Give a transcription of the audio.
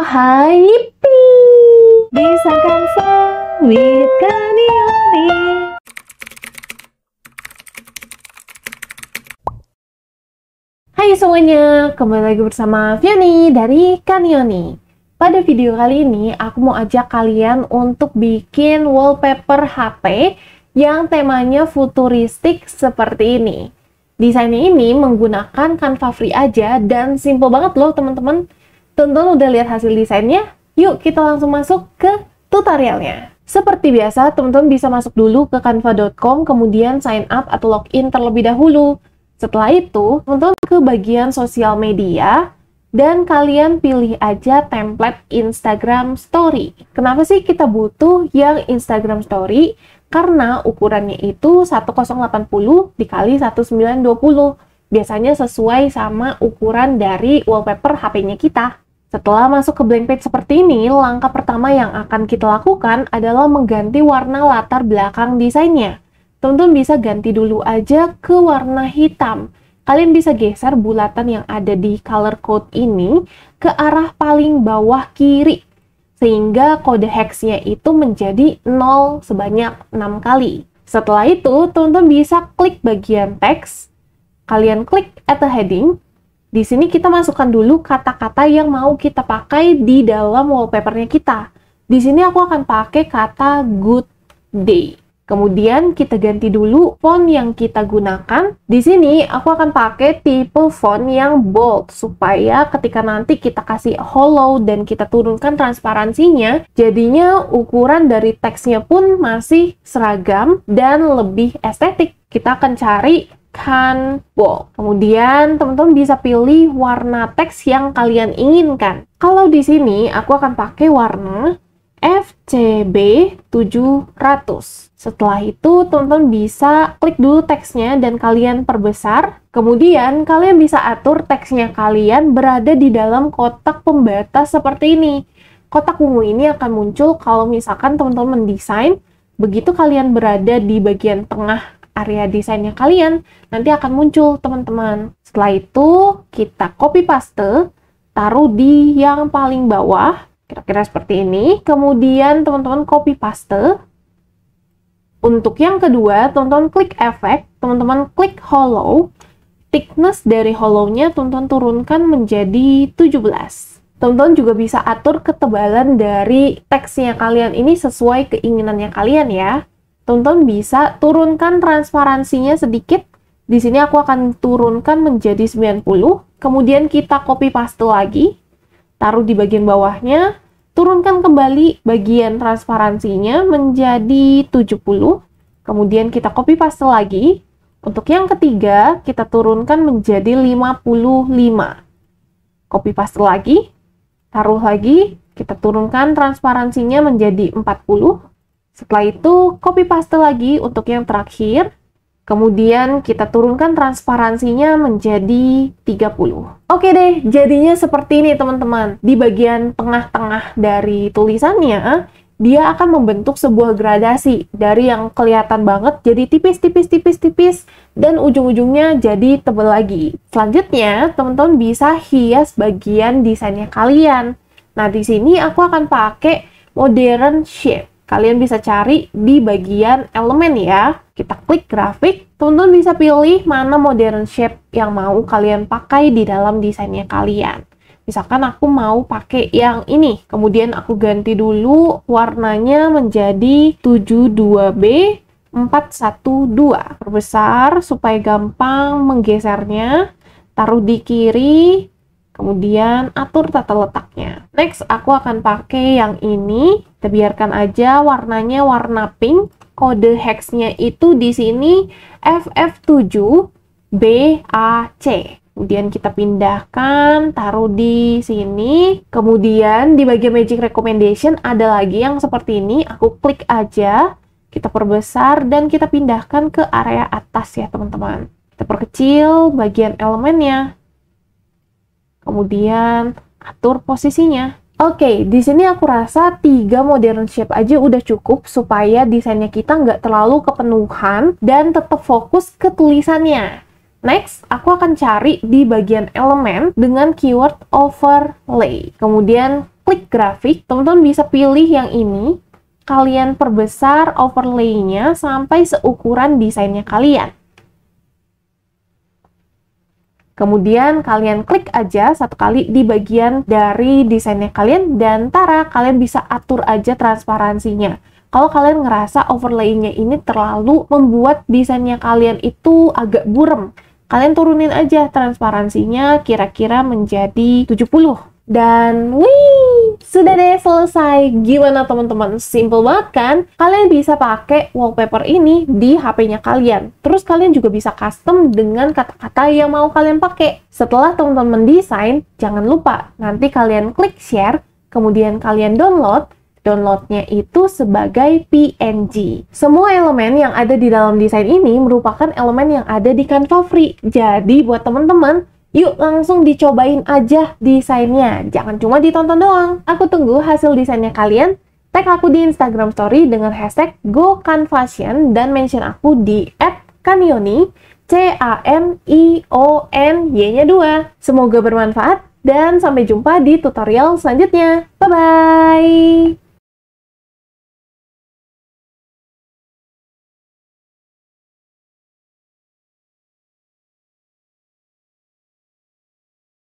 hai Yippee! Bisa confirm with Kanioni. Hai semuanya, kembali lagi bersama Fioni dari Kanioni. Pada video kali ini, aku mau ajak kalian untuk bikin wallpaper HP yang temanya futuristik seperti ini. Desainnya ini menggunakan Canva Free aja dan simple banget loh teman-teman. Teman-teman udah lihat hasil desainnya? Yuk kita langsung masuk ke tutorialnya. Seperti biasa, teman-teman bisa masuk dulu ke canva.com, kemudian sign up atau login terlebih dahulu. Setelah itu, teman-teman ke bagian sosial media, dan kalian pilih aja template Instagram Story. Kenapa sih kita butuh yang Instagram Story? Karena ukurannya itu 1080 dikali 1920. Biasanya sesuai sama ukuran dari wallpaper HP-nya kita. Setelah masuk ke blank page seperti ini, langkah pertama yang akan kita lakukan adalah mengganti warna latar belakang desainnya. Teman-teman bisa ganti dulu aja ke warna hitam. Kalian bisa geser bulatan yang ada di color code ini ke arah paling bawah kiri, sehingga kode hex-nya itu menjadi 0 sebanyak 6 kali. Setelah itu, teman-teman bisa klik bagian teks, kalian klik at the heading. Di sini kita masukkan dulu kata-kata yang mau kita pakai di dalam wallpapernya kita. Di sini aku akan pakai kata good day. Kemudian kita ganti dulu font yang kita gunakan. Di sini aku akan pakai tipe font yang bold supaya ketika nanti kita kasih hollow dan kita turunkan transparansinya, jadinya ukuran dari teksnya pun masih seragam dan lebih estetik. Kita akan cari bold. Kemudian teman-teman bisa pilih warna teks yang kalian inginkan. Kalau di sini aku akan pakai warna FCB 700. Setelah itu teman-teman bisa klik dulu teksnya dan kalian perbesar. Kemudian kalian bisa atur teksnya kalian berada di dalam kotak pembatas seperti ini. Kotak ungu ini akan muncul kalau misalkan teman-teman mendesain. Begitu kalian berada di bagian tengah area desainnya kalian, nanti akan muncul teman-teman. Setelah itu kita copy paste, taruh di yang paling bawah, kira-kira seperti ini. Kemudian teman-teman copy paste. Untuk yang kedua, teman-teman klik efek, teman-teman klik hollow. Thickness dari hollow-nya teman-teman turunkan menjadi 17. Teman-teman juga bisa atur ketebalan dari teksnya kalian ini sesuai keinginannya kalian ya. Teman-teman bisa turunkan transparansinya sedikit. Di sini aku akan turunkan menjadi 90. Kemudian kita copy paste lagi. Taruh di bagian bawahnya. Turunkan kembali bagian transparansinya menjadi 70. Kemudian kita copy paste lagi. Untuk yang ketiga, kita turunkan menjadi 55. Copy paste lagi. Taruh lagi. Kita turunkan transparansinya menjadi 40. Setelah itu, copy paste lagi untuk yang terakhir. Kemudian kita turunkan transparansinya menjadi 30. Oke deh, jadinya seperti ini teman-teman. Di bagian tengah-tengah dari tulisannya, dia akan membentuk sebuah gradasi. Dari yang kelihatan banget jadi tipis, dan ujung-ujungnya jadi tebal lagi. Selanjutnya, teman-teman bisa hias bagian desainnya kalian. Nah, di sini aku akan pakai modern shape. Kalian bisa cari di bagian elemen ya. Kita klik grafik, teman-teman bisa pilih mana modern shape yang mau kalian pakai di dalam desainnya kalian. Misalkan aku mau pakai yang ini, kemudian aku ganti dulu warnanya menjadi 72B 412. Perbesar supaya gampang menggesernya, taruh di kiri, kemudian atur tata letaknya. Next, aku akan pakai yang ini. Kita biarkan aja warnanya warna pink. Kode hex-nya itu di sini FF7BAC. Kemudian kita pindahkan, taruh di sini. Kemudian di bagian Magic Recommendation ada lagi yang seperti ini. Aku klik aja, kita perbesar, dan kita pindahkan ke area atas ya teman-teman. Kita perkecil bagian elemennya. Kemudian atur posisinya. Oke, di sini aku rasa 3 modern shape aja udah cukup supaya desainnya kita nggak terlalu kepenuhan dan tetap fokus ke tulisannya. Next, aku akan cari di bagian elemen dengan keyword overlay. Kemudian klik grafik, teman-teman bisa pilih yang ini. Kalian perbesar overlay-nya sampai seukuran desainnya kalian. Kemudian kalian klik aja satu kali di bagian dari desainnya kalian, dan tara, kalian bisa atur aja transparansinya. Kalau kalian ngerasa overlay-nya ini terlalu membuat desainnya kalian itu agak burem, kalian turunin aja transparansinya kira-kira menjadi 70. Dan wih, sudah deh selesai. Gimana teman-teman? Simple banget kan? Kalian bisa pakai wallpaper ini di HP-nya kalian. Terus kalian juga bisa custom dengan kata-kata yang mau kalian pakai. Setelah teman-teman mendesain, jangan lupa nanti kalian klik share, kemudian kalian download. Downloadnya itu sebagai PNG. Semua elemen yang ada di dalam desain ini merupakan elemen yang ada di Canva Free. Jadi buat teman-teman, yuk langsung dicobain aja desainnya. Jangan cuma ditonton doang. Aku tunggu hasil desainnya kalian. Tag aku di Instagram Story dengan hashtag GoCanvasian dan mention aku di @kanioni, CANIONY-nya 2. Semoga bermanfaat dan sampai jumpa di tutorial selanjutnya. Bye-bye!